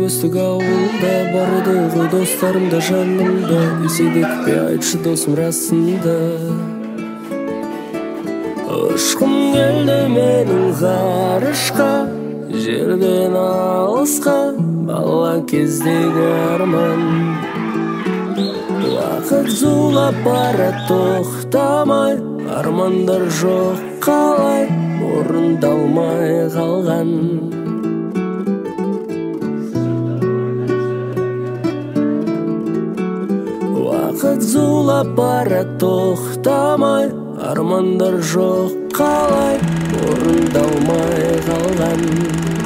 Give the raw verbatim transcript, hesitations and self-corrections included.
өстік ауылда, барды ғой достарымда жанымда. Естелік пе айтшы досым расында. Ұшқым келді менің ғарышқа, жерден алысқа, бала кездегі арман. Уақыт зулап бара тоқтамай, армандар жоқ қалай, орындалмай қалған. Уақыт зулап бара тоқтамай, армандар жоқ қалай, орындалмай қалған.